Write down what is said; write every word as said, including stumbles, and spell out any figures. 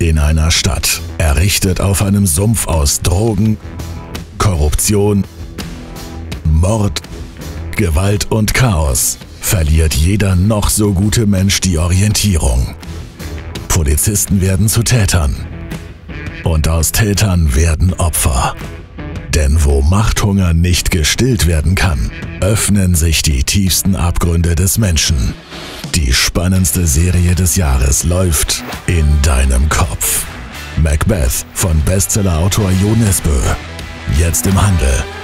In einer Stadt, errichtet auf einem Sumpf aus Drogen, Korruption, Mord, Gewalt und Chaos, verliert jeder noch so gute Mensch die Orientierung. Polizisten werden zu Tätern. Und aus Tätern werden Opfer. Denn wo Machthunger nicht gestillt werden kann, öffnen sich die tiefsten Abgründe des Menschen. Die spannendste Serie des Jahres läuft in deinem Kopf. Macbeth von Bestsellerautor Jo Nesbø. Jetzt im Handel.